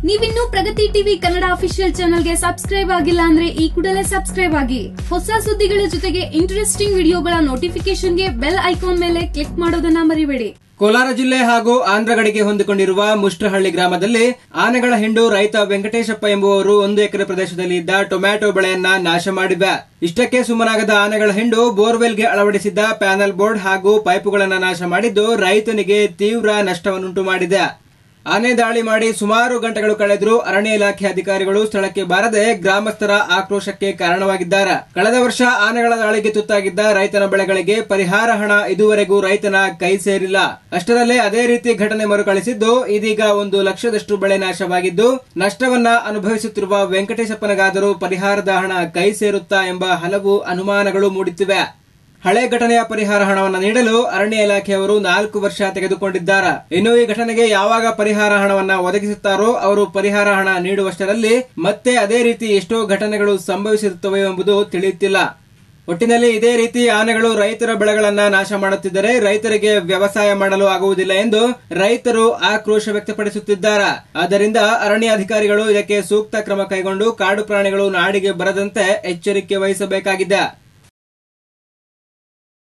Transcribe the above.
ನೀವಿನ್ನೂ Pragati TV Kannada official ಚಾನೆಲ್ಗೆ subscribe ಆಗಿಲ್ಲ ಅಂದ್ರೆ ಈ ಕೂಡಲೇ ಸಬ್ಸ್ಕ್ರೈಬ್ ಆಗಿ. ಹೊಸ ಸುದ್ದಿಗಳ ಜೊತೆಗೆ ಇಂಟ್ರೆಸ್ಟಿಂಗ್ ವಿಡಿಯೋಗಳ ನೋಟಿಫಿಕೇಶನ್ಗೆ ಬೆಲ್ ಐಕಾನ್ ಮೇಲೆ ಕ್ಲಿಕ್ ಮಾಡೋದನ್ನ ಮರಿಬೇಡಿ. ಕೋಲಾರ ಜಿಲ್ಲೆ ಹಾಗೂ ಆಂಧ್ರ ಗಡಿಗೆ ಹೊಂದಿಕೊಂಡಿರುವ ಮುಷ್ಟ್ರಹಳ್ಳಿ ಗ್ರಾಮದಲ್ಲಿ ಆನೆಗಳ ಹಿಂಡು ರೈತ ವೆಂಕಟೇಶಪ್ಪ ಎಂಬುವರು 1 ಎಕರೆ ಪ್ರದೇಶದಲ್ಲಿ ಇದ್ದ ಟೊಮ್ಯಾಟೊ ಬೆಳೆಯನ್ನ ನಾಶ ಮಾಡಿವೆ. ಇಷ್ಟಕ್ಕೆ ಸುಮ್ಮನಾಗದ ಆನೆಗಳ ಹಿಂಡು ಬೋರ್ವೆಲ್ಗೆ ಅಳವಡಿಸಿದ್ದ ಪ್ಯಾನಲ್ ಬೋರ್ಡ್ ಹಾಗೂ ಪೈಪುಗಳನ್ನು ನಾಶ ಮಾಡಿದ್ದು ರೈತನಿಗೆ ತೀವ್ರ ನಷ್ಟವನ್ನುಂಟು ಮಾಡಿದೆ. ಆನೆ ದಾಳಿ ಮಾಡಿ ಸುಮಾರು ಗಂಟೆಗಳು ಕಳೆದರೂ ಅರಣ್ಯ ಇಲಾಖೆ ಅಧಿಕಾರಿಗಳು ಸ್ಥಳಕ್ಕೆ ಬಾರದೆ ಗ್ರಾಮಸ್ಥರ ಆಕ್ರೋಶಕ್ಕೆ ಕಾರಣವಾಗಿದ್ದಾರೆ. ಕಳೆದ ವರ್ಷ ಆನೆಗಳ ದಾಳಿಗೆ ತುತ್ತಾಗಿದ್ದ ರೈತನ ಬೆಳೆಗಳಿಗೆ ಪರಿಹಾರ ಹಣ ಇದುವರೆಗೂ ರೈತನ ಕೈ ಸೇರಿಲ್ಲ. ಅಷ್ಟರಲ್ಲೇ ಅದೇ ರೀತಿ ಘಟನೆ ಮರುಕಳಿಸಿದ್ದು ಇದೀಗ 1 ಲಕ್ಷದಷ್ಟು ಬೆಳೆ ನಾಶವಾಗಿದ್ದು ನಷ್ಟವನ್ನ ಅನುಭವಿಸುತ್ತಿರುವ ವೆಂಕಟೇಶಪ್ಪನಿಗಾದರೂ ಪರಿಹಾರದ ಹಣ ಕೈ ಸೇರುತ್ತಾ ಎಂಬ ಹಲವು ಅನುಮಾನಗಳು ಮೂಡುತ್ತಿವೆ. ಹಳೆ ಘಟನೆಯ ಪರಿಹಾರ ಹಣವನ್ನು ನೀಡಲು ಅರಣ್ಯ ಇಲಾಖೆಯವರು 4 ವರ್ಷ ತೆಗೆದುಕೊಂಡಿದ್ದಾರೆ. ಇನ್ನು ಈ ಘಟನೆಗೆ ಯಾವಾಗ ಪರಿಹಾರ ಹಣವನ್ನ ಒದಗಿಸುತ್ತಾರೋ ಅವರು ಪರಿಹಾರ ಹಣ ನೀಡುವಷ್ಟರಲ್ಲಿ ಮತ್ತೆ ಅದೇ ರೀತಿ ಎಷ್ಟೋ ಘಟನೆಗಳು ಸಂಭವಿಸಿರುತ್ತವೆ ಎಂಬುದು ತಿಳಿಯುತ್ತಿಲ್ಲ. ಒಟ್ಟಿನಲ್ಲಿ ಇದೇ ರೀತಿ ಆನೆಗಳು ರೈತರ ಬೆಳೆಗಳನ್ನ ನಾಶ ಮಾಡುತ್ತಿದ್ದರೆ ರೈತರಿಗೆ ವ್ಯವಸಾಯ ಮಾಡಲು ಆಗುವುದಿಲ್ಲ ಎಂದು ರೈತರು ಆಕ್ರೋಶ ವ್ಯಕ್ತಪಡಿಸುತ್ತಿದ್ದಾರೆ. ಆದ್ದರಿಂದ ಅರಣ್ಯಾಧಿಕಾರಿಗಳು ಇದಕ್ಕೆ ಸೂಕ್ತ ಕ್ರಮ ಕೈಗೊಂಡು ಕಾಡು ಪ್ರಾಣಿಗಳು ನಾಡಿಗೆ ಬರದಂತೆ ಎಚ್ಚರಿಕೆ ವಹಿಸಬೇಕಾಗಿದೆ.